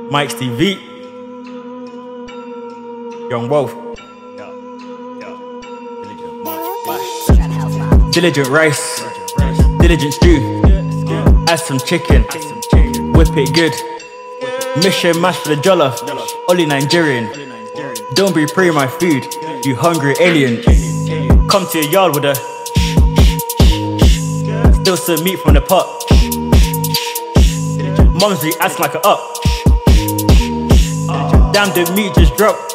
Mike's TV. Young Wolf. Diligent rice. Diligent stew. Add some chicken. Whip it good. Mission mash for the jollof. Ollie Nigerian. Don't be pre my food, you hungry alien. Come to your yard with a still some meat from the pot. Mumsy acts like a up. Damn, the meat just dropped.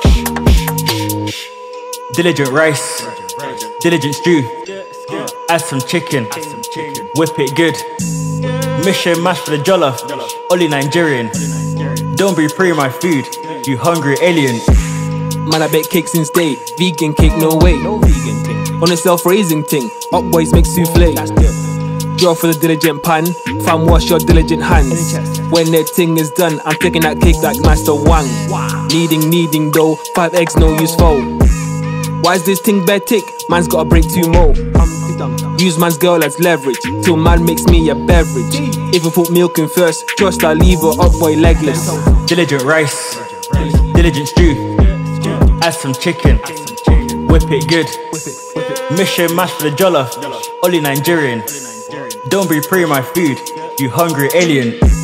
Diligent rice. Diligent stew. Add some chicken. Whip it good. Mission mash for the jollof. Ollie Nigerian. Don't be pre my food, you hungry alien. Man, I bake cake since day. Vegan cake, no way. No vegan thing. On a self-raising thing. Up boys make souffle. That's good. Draw for the diligent pan. Fam, wash your diligent hands. When their thing is done, I'm taking that cake like Master Wang. Kneading dough. 5 eggs, no use fold. Why is this thing bare tick? Man's gotta break 2 more. Use man's girl as leverage till man makes me a beverage. If I put milk in first, trust I leave her up boy legless. Diligent rice. Diligent stew. Add some chicken. Whip it good. Mission mash for the jollof. Ollie Nigerian. Don't be pre my food, you hungry alien.